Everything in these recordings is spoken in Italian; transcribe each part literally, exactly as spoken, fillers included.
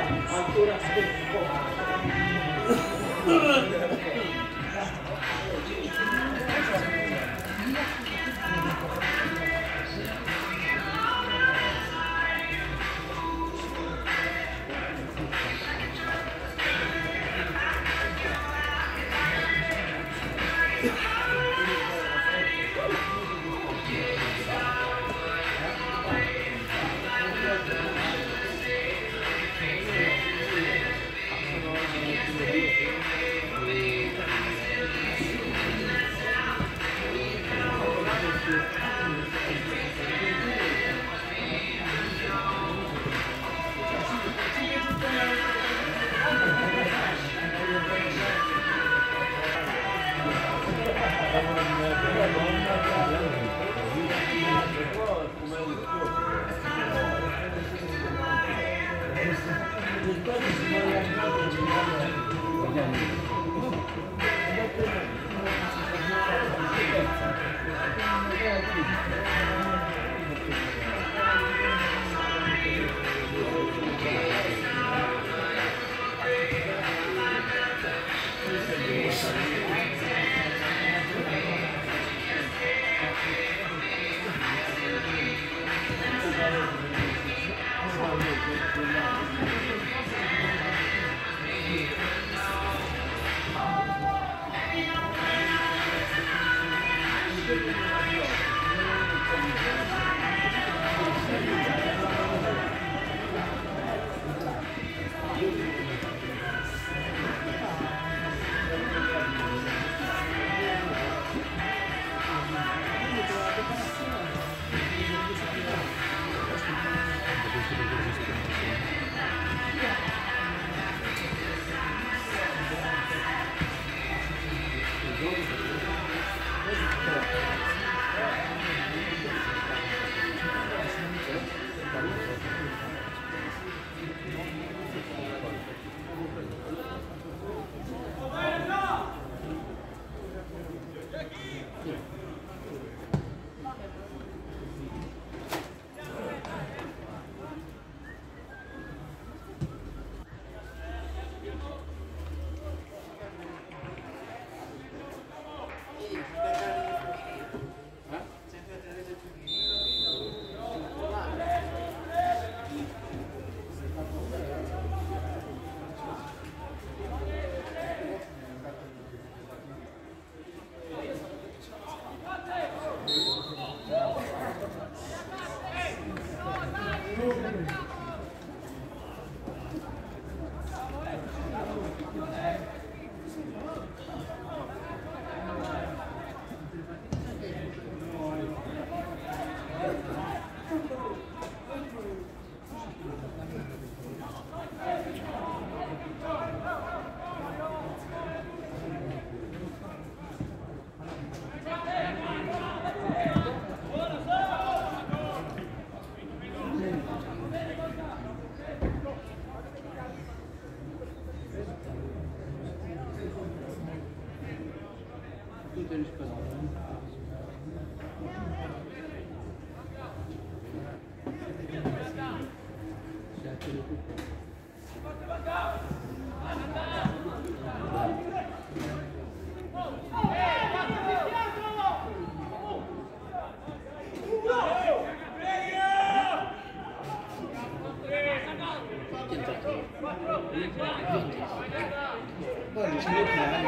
Poi non si vede chiaro,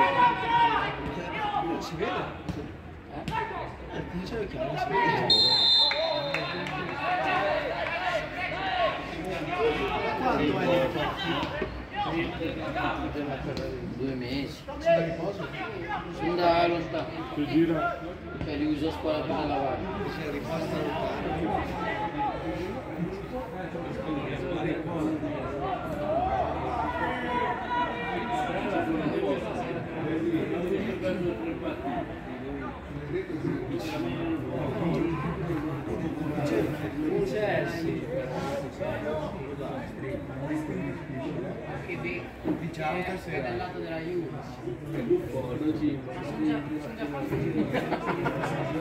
non si vede. Eh? Non si vede chiaro, non si vede. Quanto è? Due mesi. Sei da riposo? Sono da lontano. Si gira. Cioè li uso a scuola per lavare. Sei da riposo da lontano. C'è, sì. Che beh, Diciamo che è dal lato della Juve. È buffo, non ci... Sono già, sono già partiti.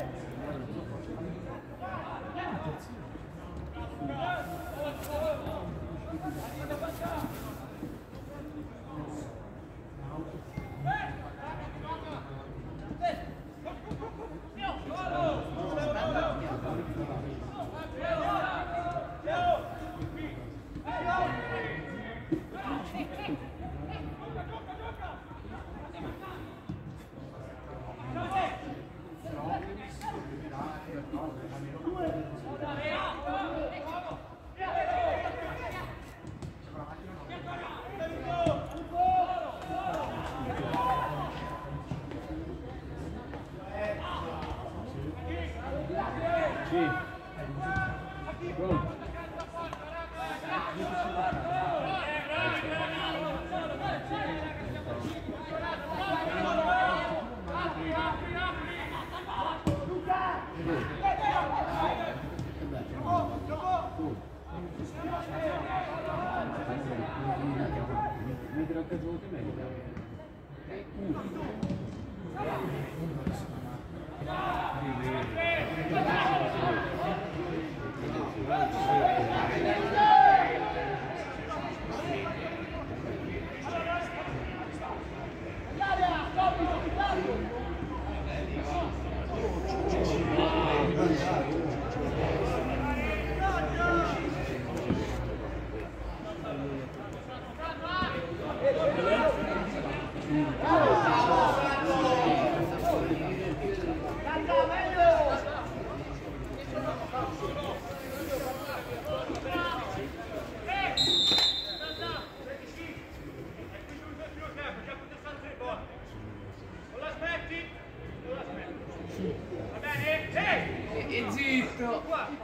E zitto!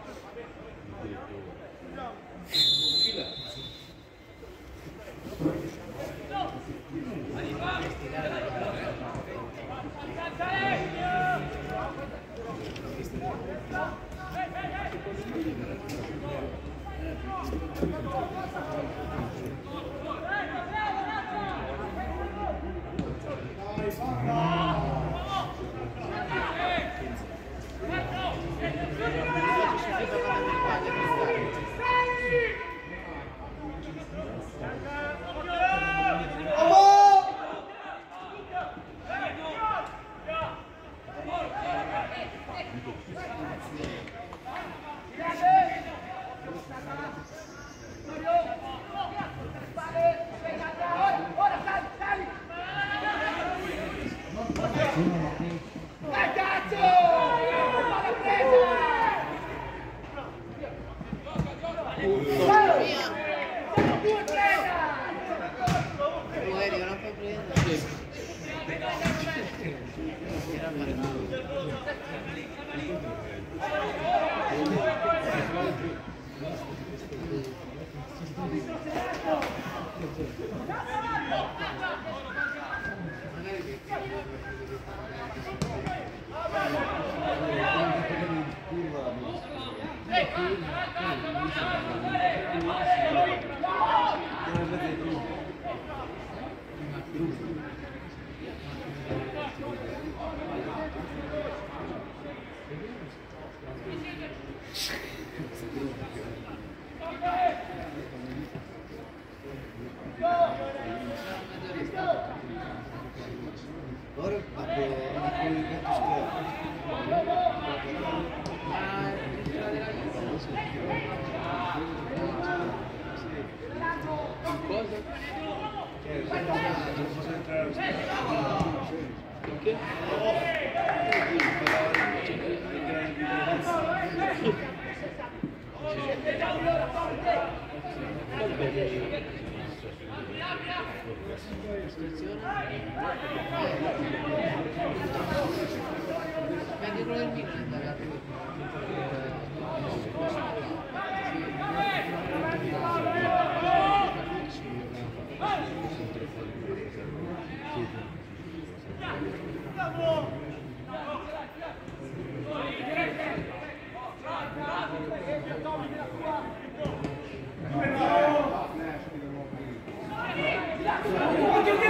Ora,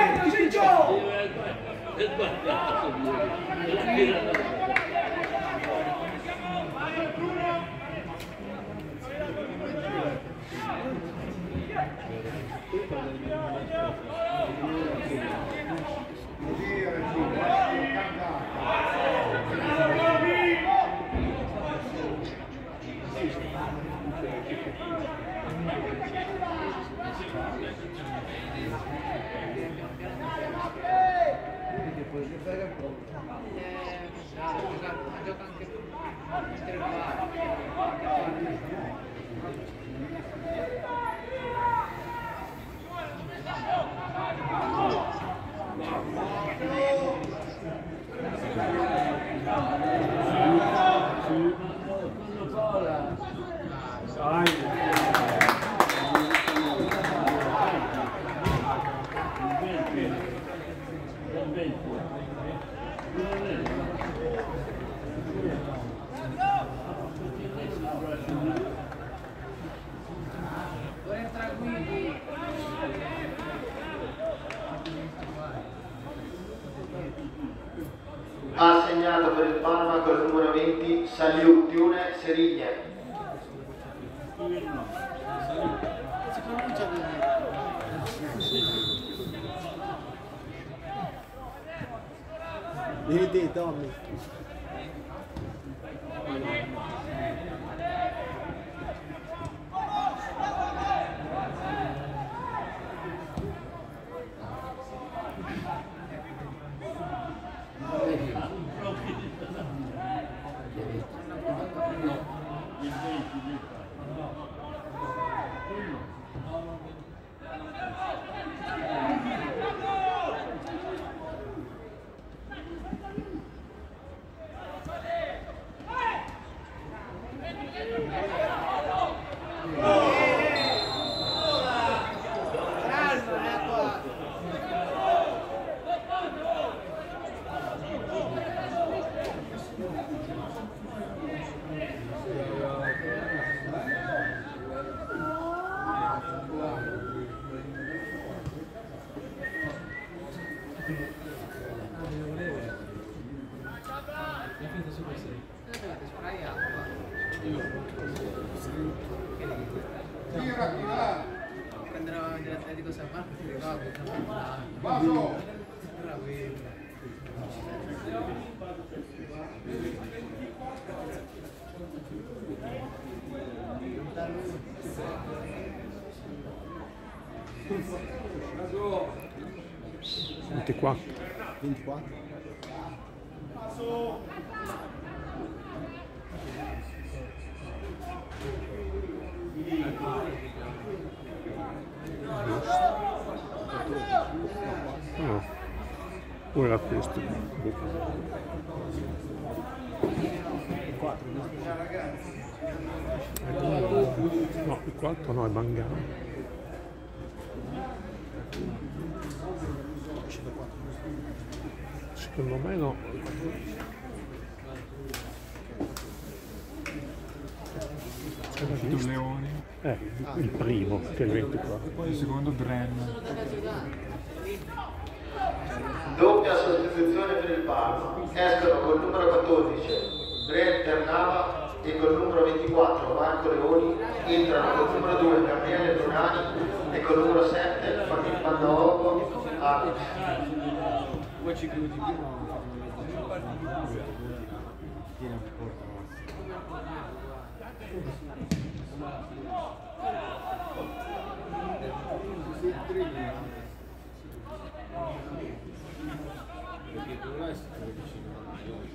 È sbagliato. Ha segnato per il Parma col numero venti Saliu Tiune Serigne. Si pronuncia così. Vieni te, Tommy. Quando eravamo nell'Atletico San Marco ti ricordo ventiquattro. ventiquattro. No, pure era questo. No, il quattro no, è Mangano. Secondo me no. Uscito Leoni, Eh, il primo, che è il ventiquattro. il secondo Dren. Doppia sostituzione per il Parma. Escono col numero quattordici Brent Ternava e col numero ventiquattro Marco Leoni. Entrano col numero due Gabriele Brunani e col numero sette Famil Pandaogo a Poi ci credo di più, ma tiene un porto. Perché tu là è stato vicino a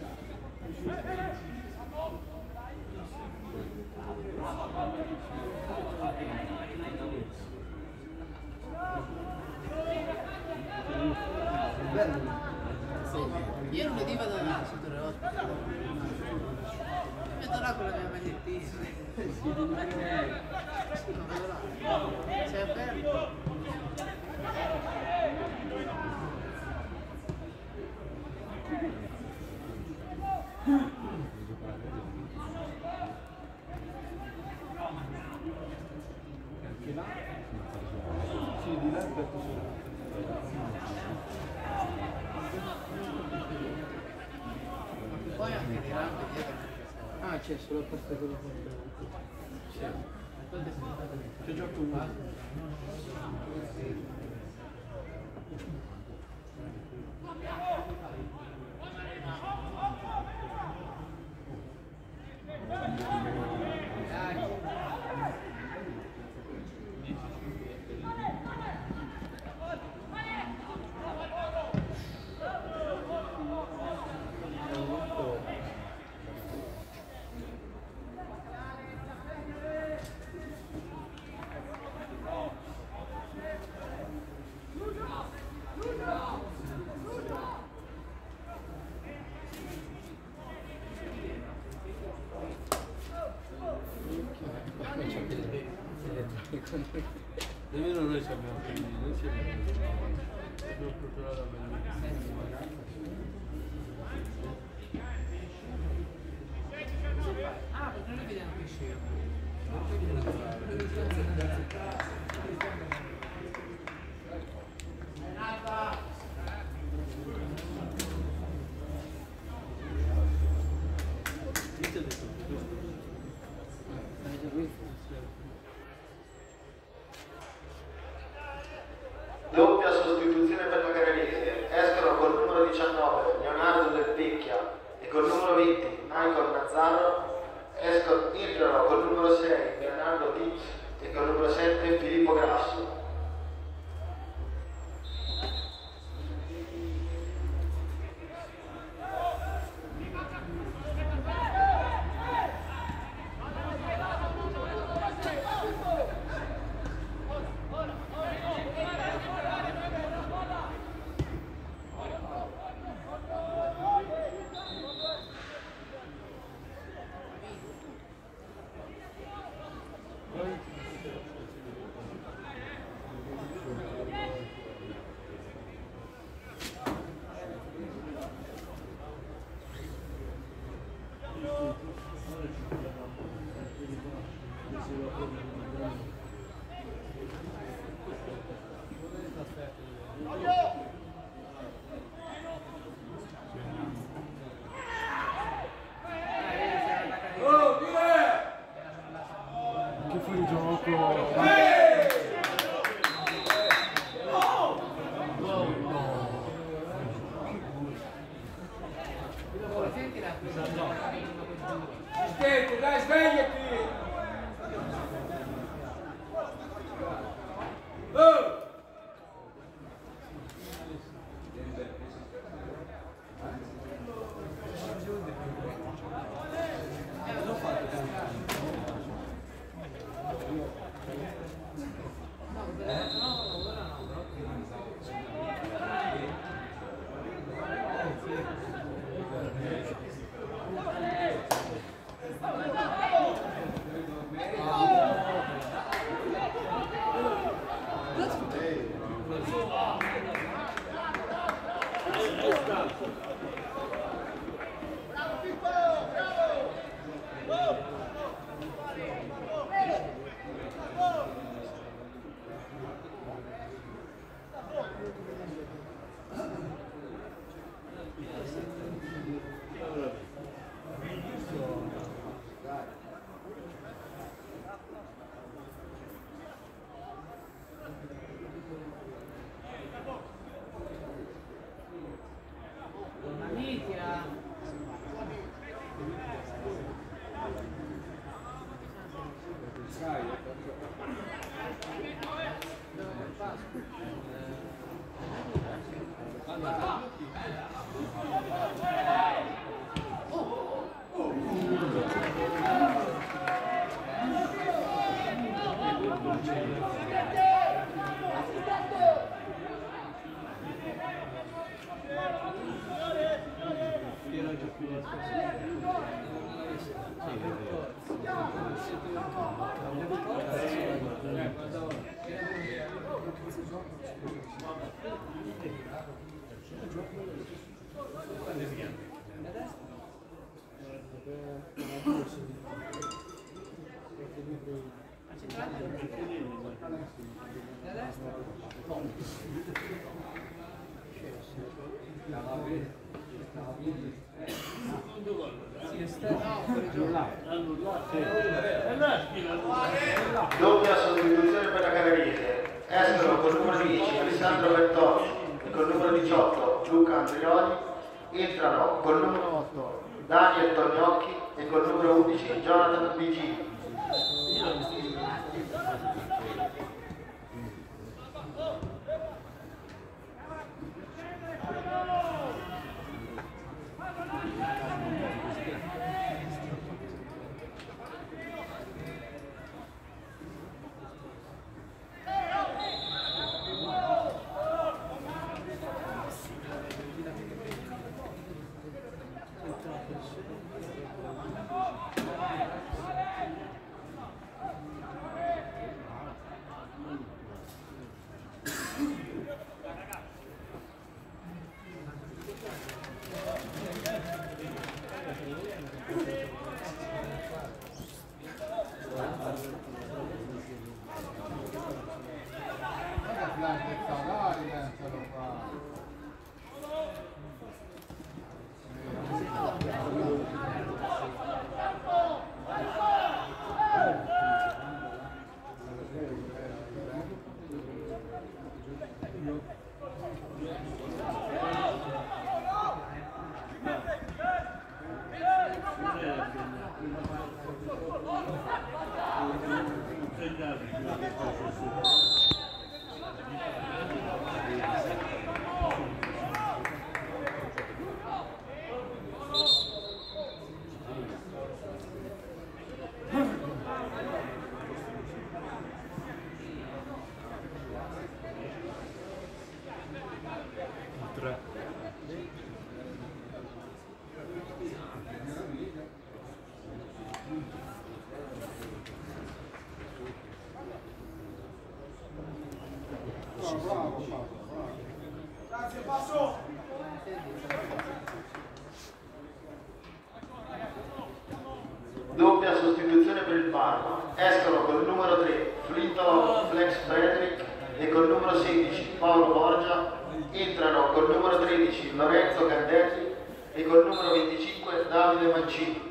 io lunedì vado a sotto le ospite. Metto là con la mia magliettina. Sì, ma vado là. Sei aperto? Sì, di là è aperto solo. Poi anche di rampe dietro. Ah, c'è solo a parte quello che sì. C'è già uno. Nemmeno noi ci abbiamo preso, noi ci abbiamo procurato Ah, perché noi vediamo che scemo. Doppia sostituzione per la Caranese, escono col numero diciannove Leonardo Del Pecchia e col numero venti Michael Nazzaro, escono, entrano col numero sei Bernardo Pitz e col numero sette Filippo Grasso. Che fuori gioco! Aspetta, dai, svegliati! Oh! Doppia sostituzione per la Caranese, escono col numero dieci Alessandro Bertoni e col numero diciotto Luca Andrioli, entrano col numero otto Daniel Tognocchi e col numero undici Jonathan Bigini. Doppia sostituzione per il Parma. Escono col numero tre Flintoff Flex Frederick e col numero sedici Paolo Borgia. Entrano col numero tredici Lorenzo Candelli e col numero venticinque Davide Mancini.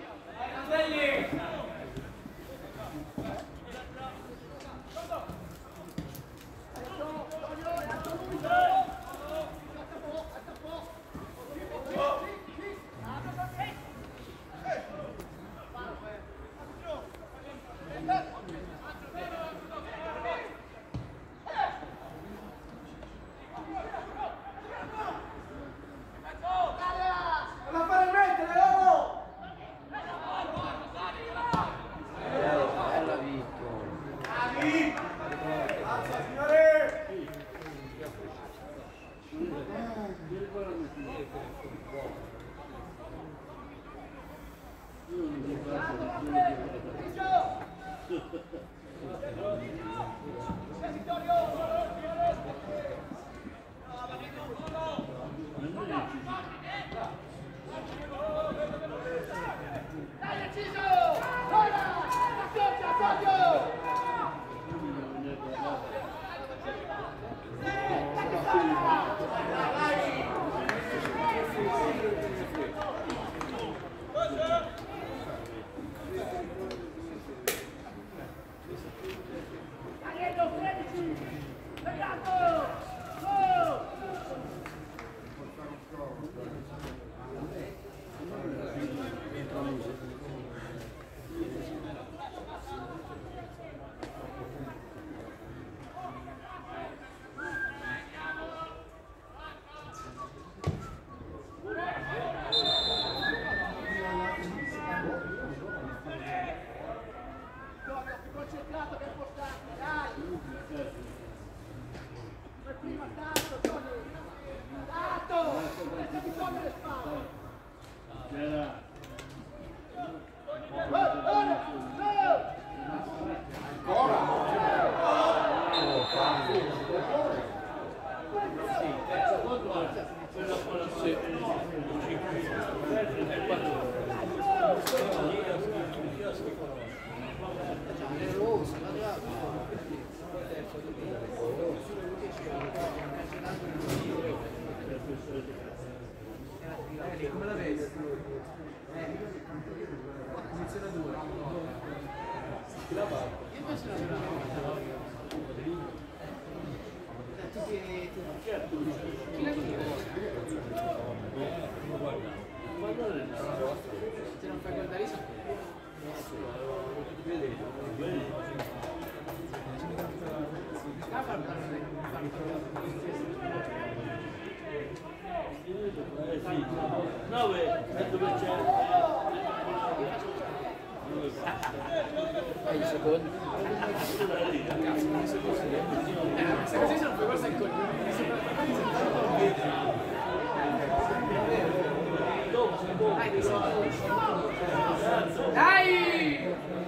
Come la vedi? Posizione dura. Io penso che chi la tira? Se non fai guardare i nove per cento. Fai il secondo. Se così sono due cose in coglione. Dai!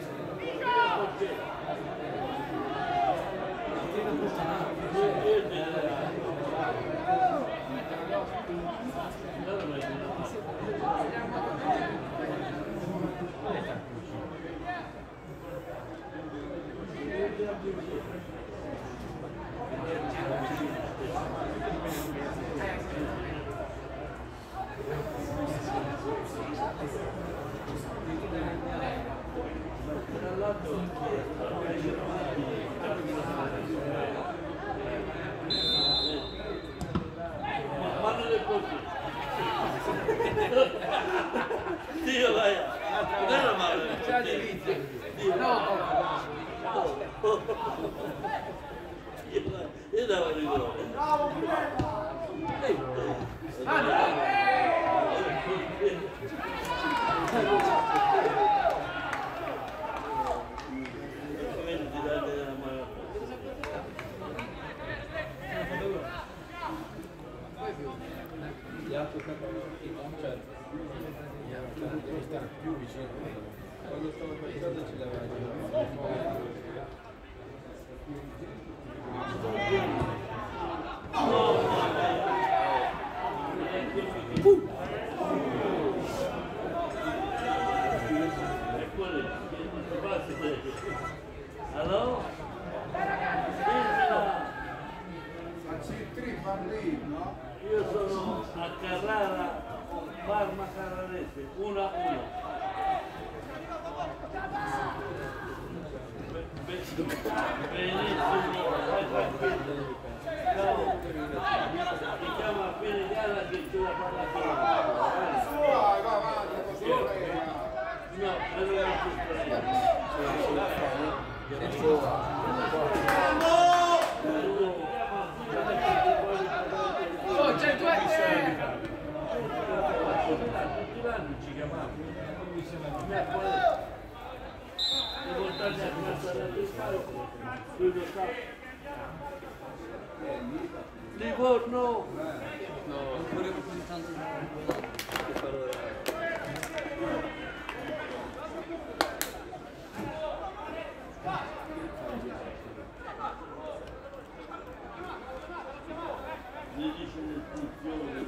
Dio vai, non era male. Dio, no. Io devo rigore. Ah, no. Devo stare più vicino. Quando stavo pensando ci davano. uno a uno. Benissimo, vai tranquillo. No, mi chiama appena Diana che tu la parla con Vai, vai, vai, no, non è Oh, c'è due! tutti l'anno ci chiamavano. Le montagne a piazzare alle scale, lui lo sa. Livorno! No, volevo così tanto che farò. Mi dice nel funzione.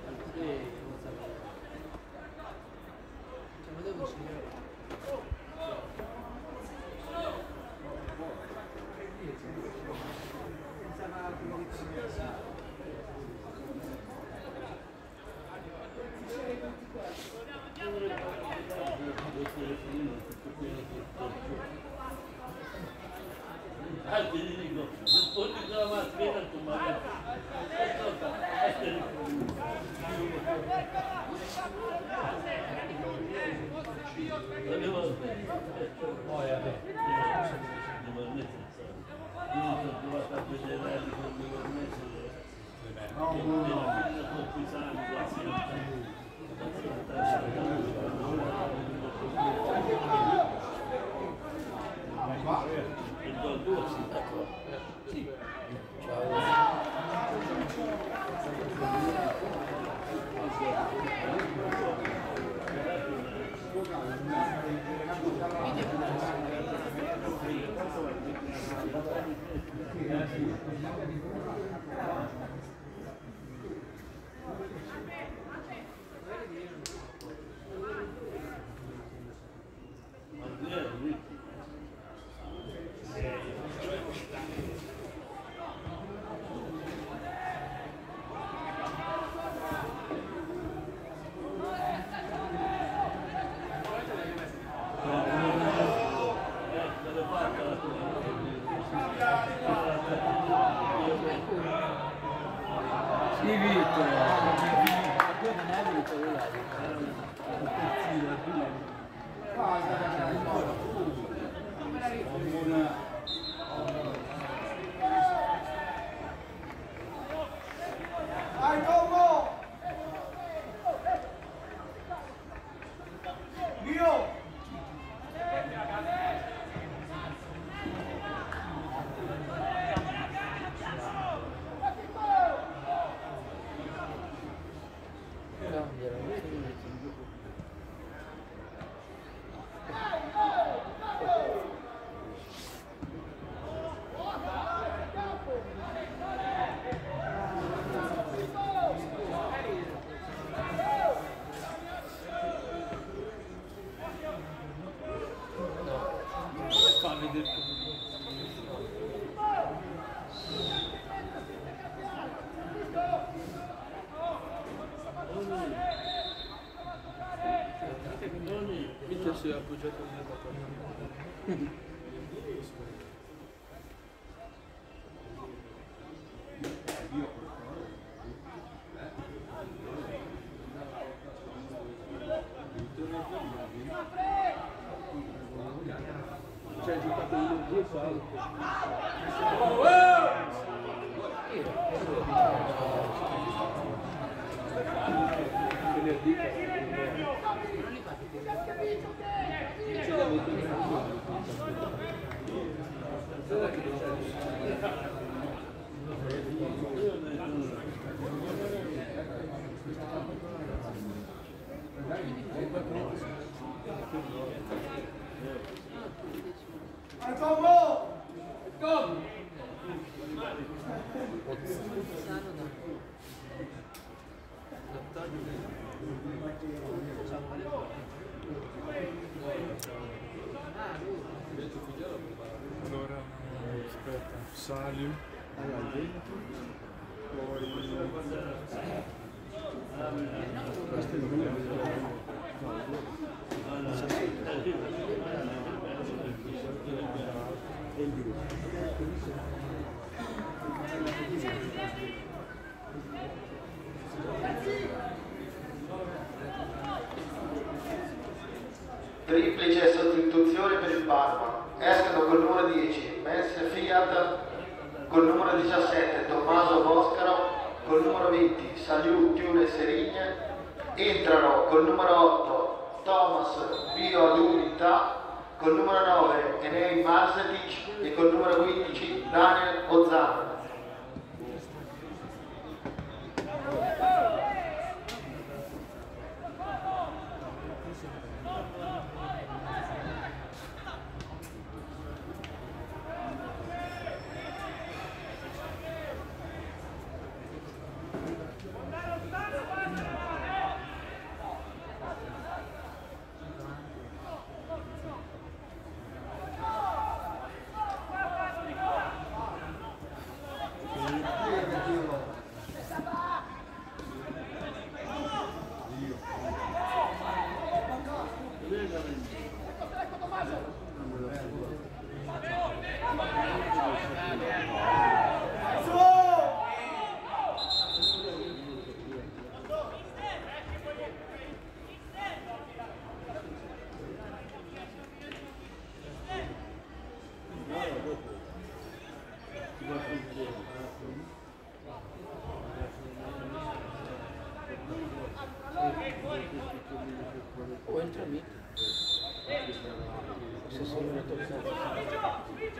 Ah, ti dico, non puoi dire la mattina tu magari. Poi a me, Si è appoggiato nella c'è giocato in due falco. Allora, aspetta, Salio, poi questo è il Triplice sostituzione per il Parma. Escono col numero dieci Mense Fiat, col numero diciassette Tommaso Boscaro, col numero venti Saliu Tiune Serigne. Entrano col numero otto Thomas Bio Adunita, col numero nove Enei Marsetic e col numero quindici Daniel Ozzano. O entra mí. Se sono una toccata.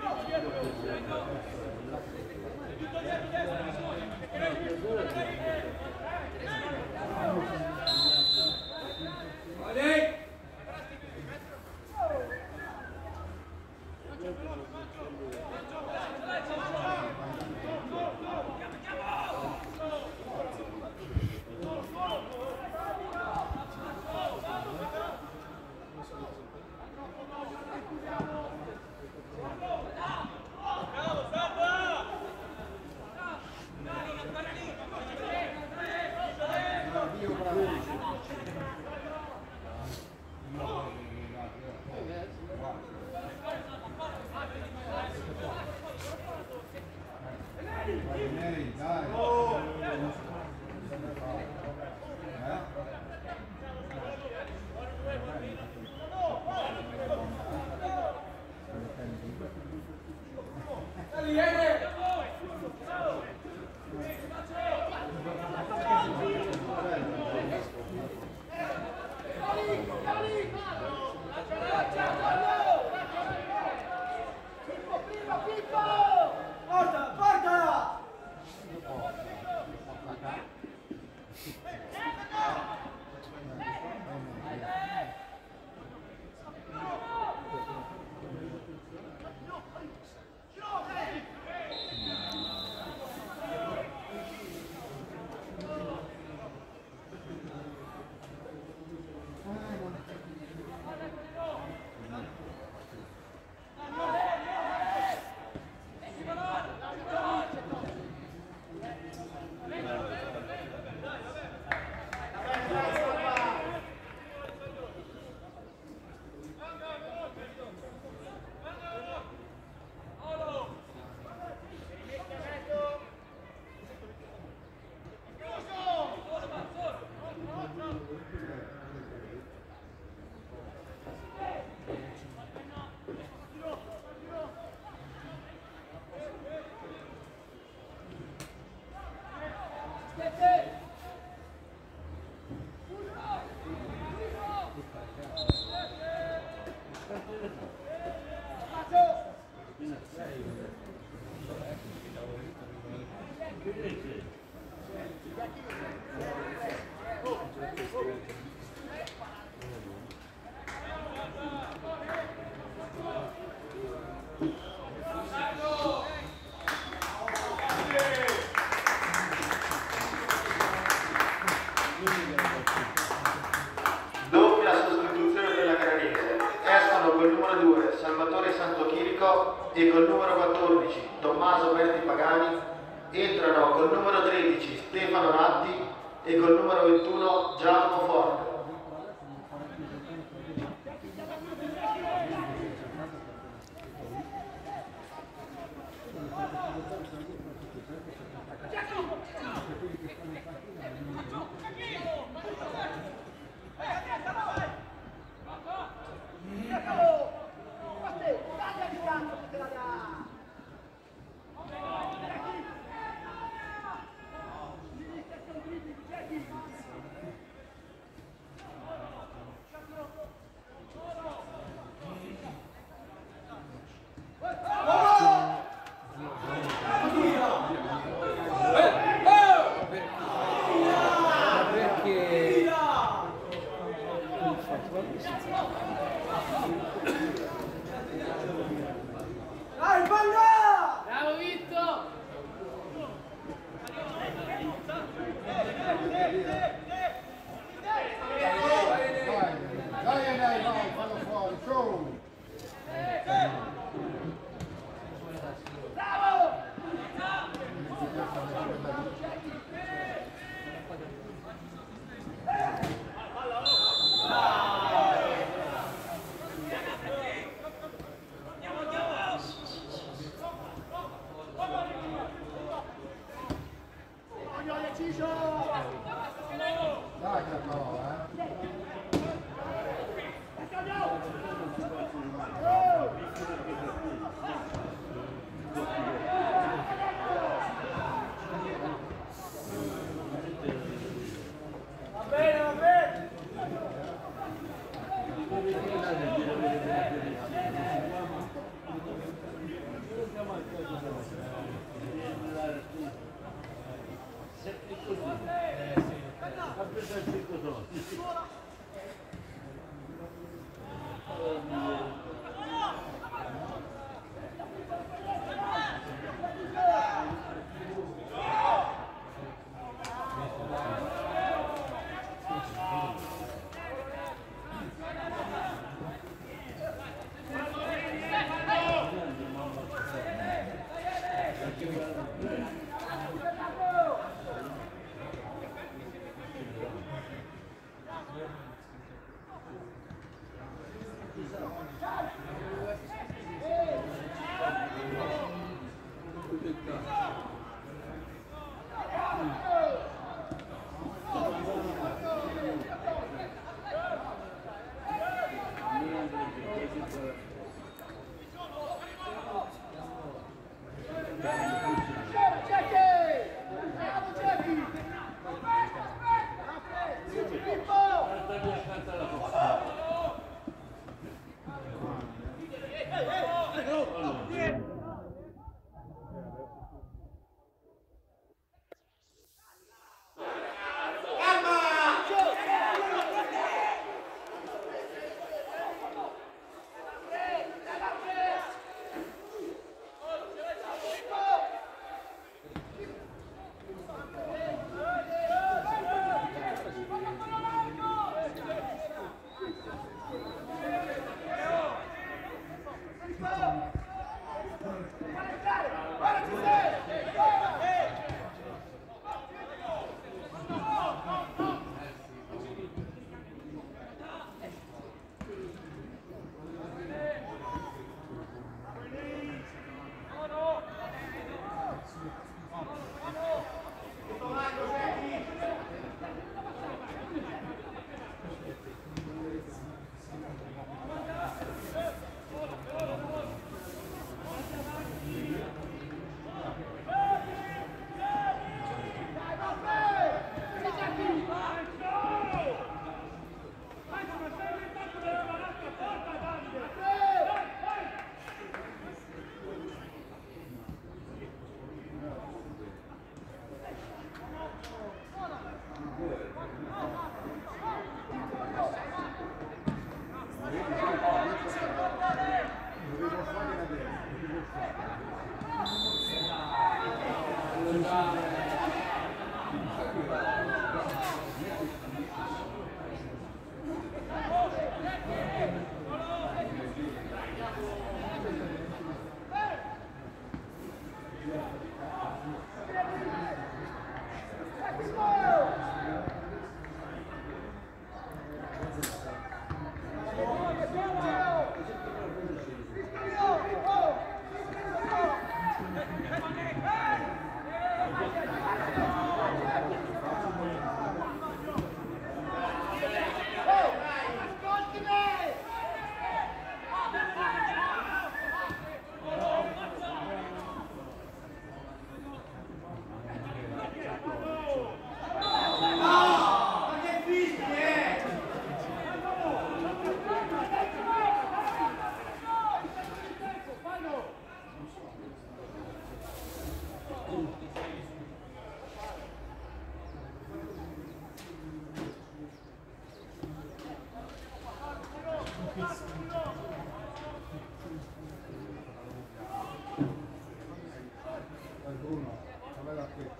E col numero quattordici Tommaso Berti Pagani. Entrano col numero tredici Stefano Ratti e col numero ventuno Giacomo Forte.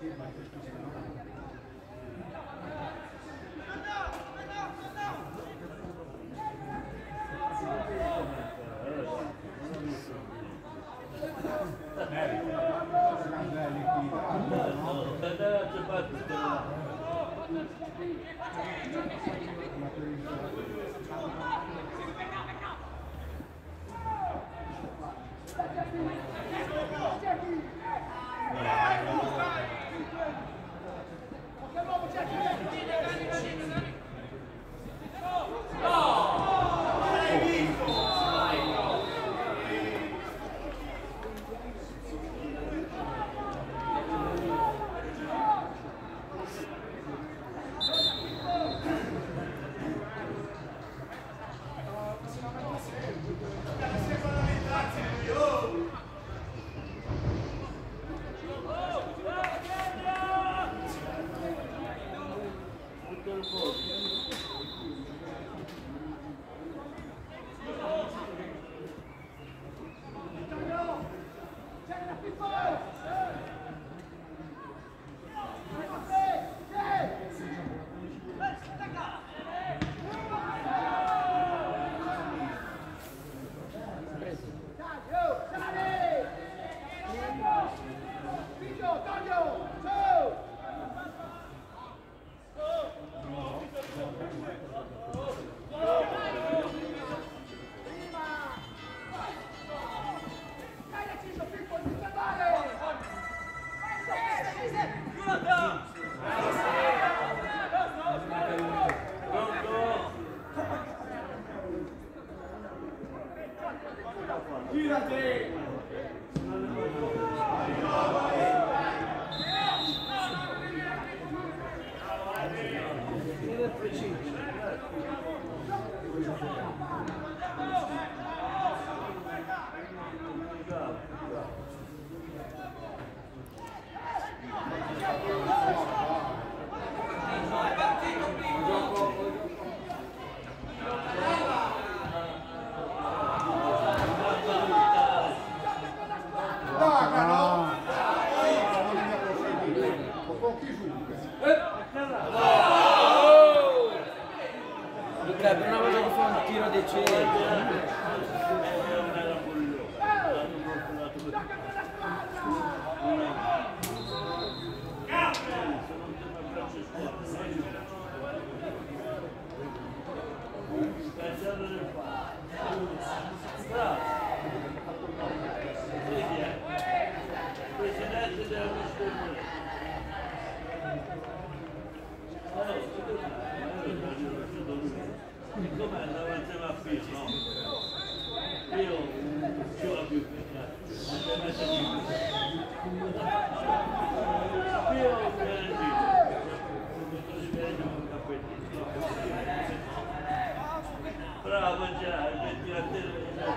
Bravo già, metti la tela.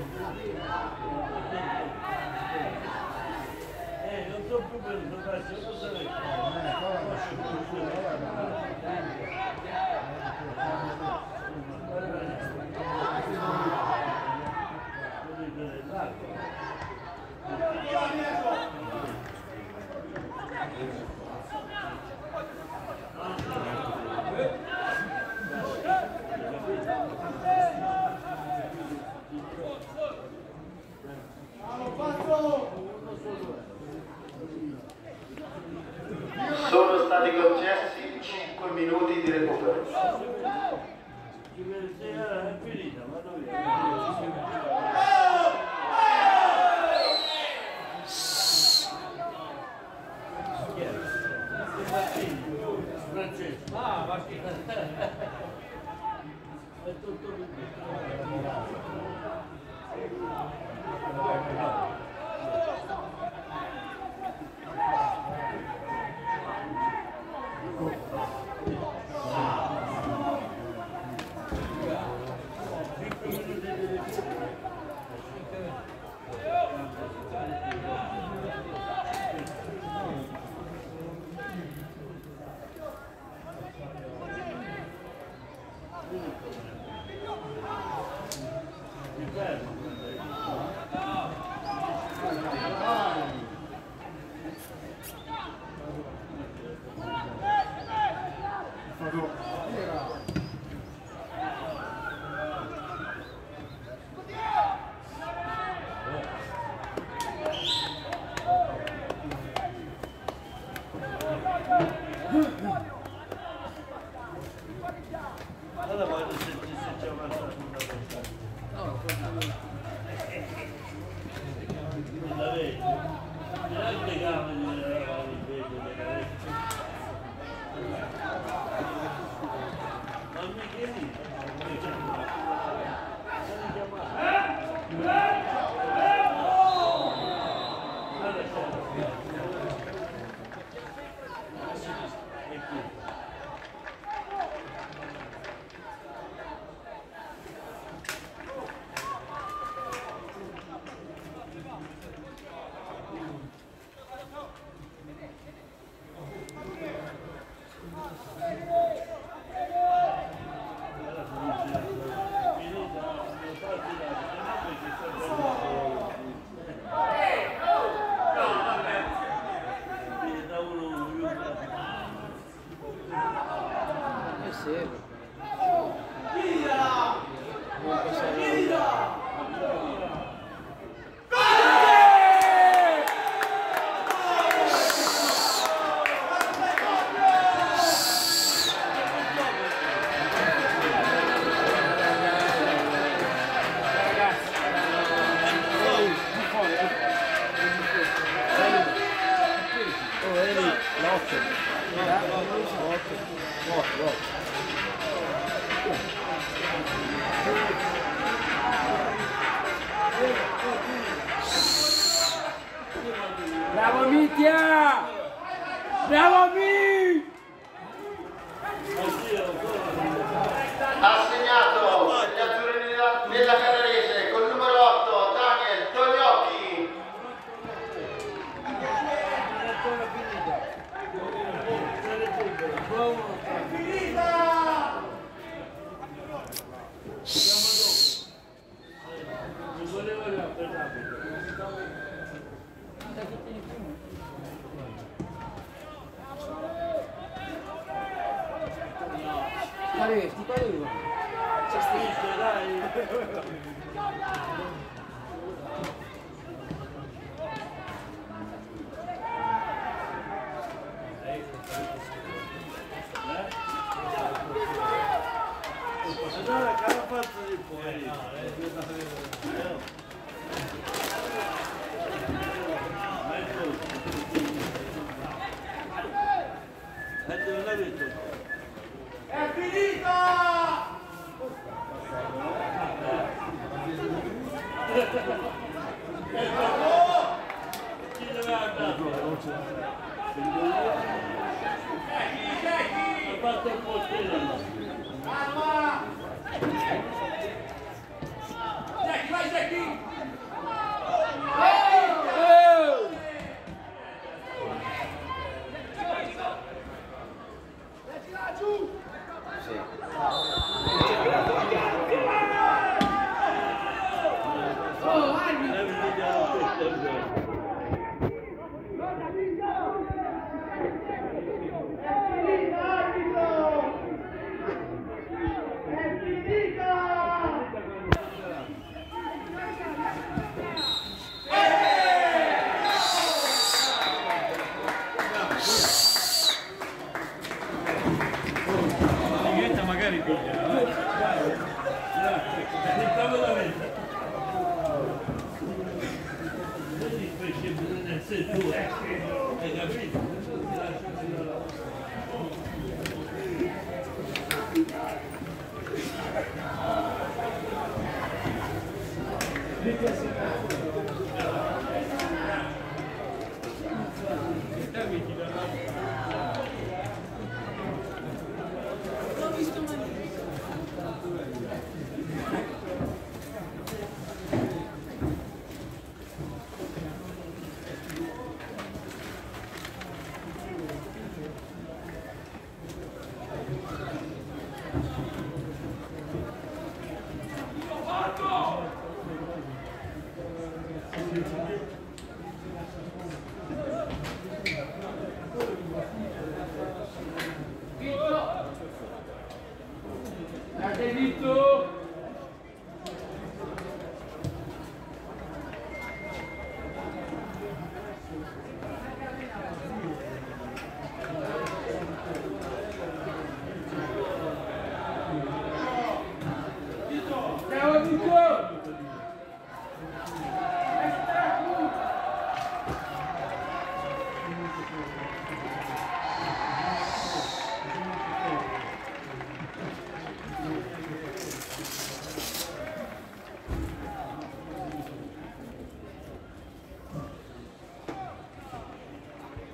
Eh, non so più per non farci, non so perché. Sono stati concessi cinque minuti di recupero. È finita, ma dove? Bravo Mitya! Bravo Mi! Ha segnato gli azzurri della, della Canarese col numero otto Daniel Togliocchi. Quale? Ti pareva? C'è scritto, dai! Allora, che ha fatto di poi? È finita! Chi deve andare? Ha fatto un po' di Jackie, vai Jackie! magari aspettavo la vita. Così invece bisogna essere due, hai capito? Thank you.